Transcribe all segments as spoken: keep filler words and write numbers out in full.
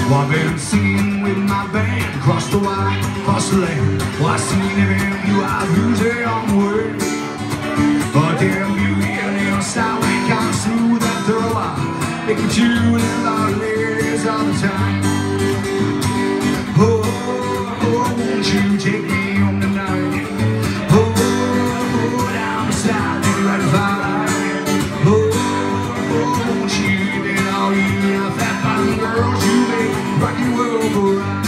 Well, I've been singing with my band across the wide, across the land. Well, I've seen every view I've used it on the word. But damn beauty and their style ain't kind of smooth after a while. They can chew and a lot of ladies all the time. Oh, oh, won't you take me home tonight? Oh, oh, down the side, maybe right if I like. Oh, oh, won't you give it all you got? Fat bottom girls, you make rock your world go round.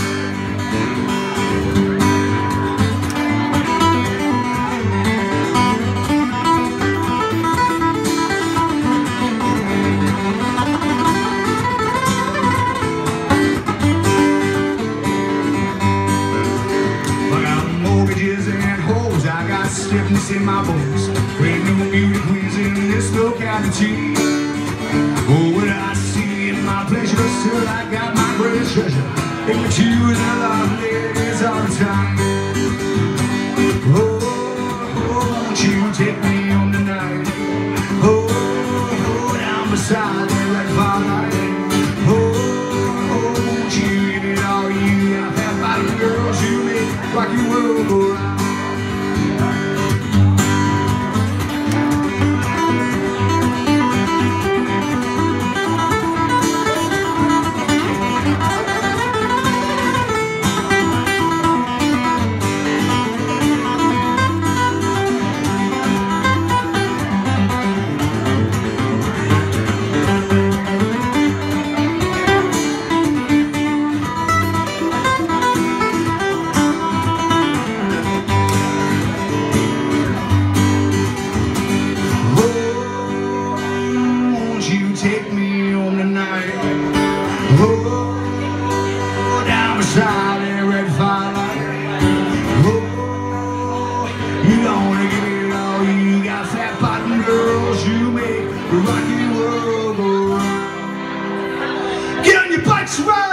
I got stiffness in my bones. Ain't no beauty queens in this locality. Oh, what I see in my pleasure, still I got my greatest treasure. Ain't but you and a lot of ladies all the time. Oh, oh, won't you take me home tonight? Oh, oh, down beside the red fire. Oh, oh, won't you give it all you got? Fat bottom girls, you make rock your world go round. Take me home tonight. Oh, down beside that red firelight. Oh, you don't wanna give it all you got. Fat bottom girls, you make the rocky world go round. Get on your bikes, ride!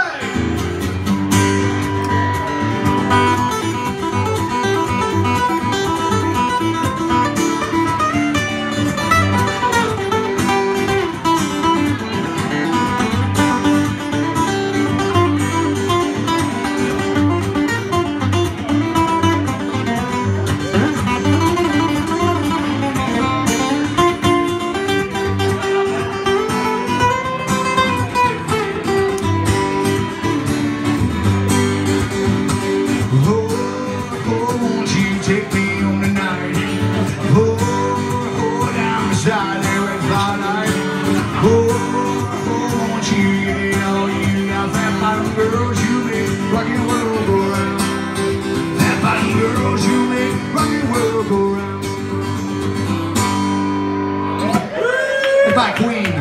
Take me home tonight. Oh, oh, down beside that red firelight. Oh, oh, won't you give it all you got? Fat bottom girls, you make rock your world go round. Fat bottom girls, you make rock your world go round. Goodbye, Queen.